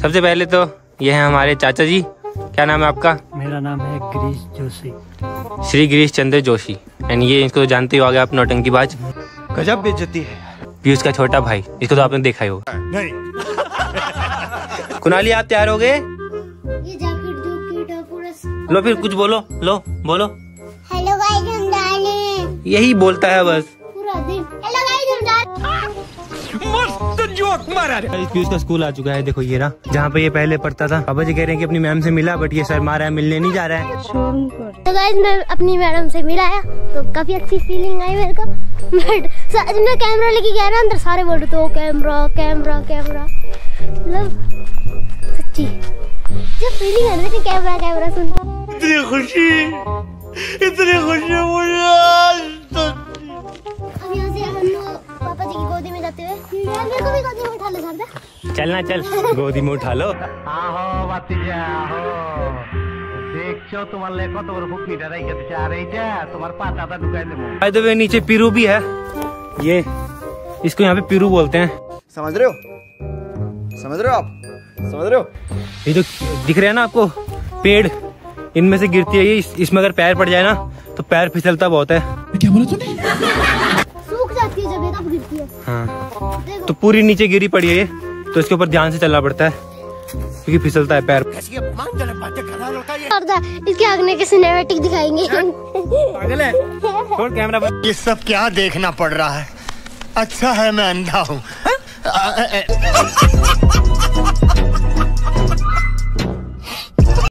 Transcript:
सबसे पहले तो ये है हमारे चाचा जी। क्या नाम है आपका? मेरा नाम है गिरीश जोशी, श्री गिरीश चंद्र जोशी। एंड ये इसको तो जानते ही होगे आप, नौटंकीबाज। गजब बेइज्जती है। पीयूष का छोटा भाई, इसको तो आपने देखा ही होगा। नहीं। कुणाली आप तैयार हो गए? ये जैकेट जो किट है पूरा। लो फिर कुछ बोलो, लो बोलो। हेलो गाइस, हम डाले। यही बोलता है बस पूरा दिन। हेलो गाइस, हम डाले। मस्त जोक मारा रे। पीयूष का स्कूल आ चुका है, देखो ये रहा, जहाँ पे ये पहले पढ़ता था। पापा जी कह रहे हैं कि अपनी मैम से मिला, बट ये सर मारा है, मिलने नहीं जा रहा है। तो गाइस मैं अपनी मैडम से मिला है, तो काफी अच्छी फीलिंग आई मेरे को। बट सच में कैमरा लेके गया ना अंदर, सारे बोल रहे तो कैमरा कैमरा कैमरा, मतलब सच्ची जो फीलिंग है ना कि कैमरा कैमरा सुन के। इतनी खुशी मुझे आज तक। अब यहाँ से हम लोग पापा जी की गोदी में जाते हुए, मेरे को भी गोदी में उठा ले सकते। चलना चल, गोदी में उठा लो। आहो बातिजा आहो, देखो तुम्हारे कत बड़ फुकनीटा राइखा दिछे আর এইটা তোমার পাতাটা ঢুকাই দেবো। बाय द वे नीचे पिरू भी है, ये इसको यहाँ पे पिरू बोलते हैं। समझ रहे हो? समझ रहे हो आप? समझ रहे हो? ये जो दिख रहे हैं ना आपको पेड़, इनमें से गिरती है ये, इसमें अगर पैर पड़ जाए ना तो पैर फिसलता बहुत है। क्या बोला तूने? सूख जाती है जब ये तब गिरती है। हाँ, तो पूरी नीचे गिरी पड़ी है ये, तो इसके ऊपर ध्यान से चलना पड़ता है क्योंकि फिसलता है पैर। इसके आगने के सिनेमैटिक दिखाएंगे। पागल है, छोड़ कैमरा बंद। ये सब क्या देखना पड़ रहा है? अच्छा है मैं अंधा हूँ।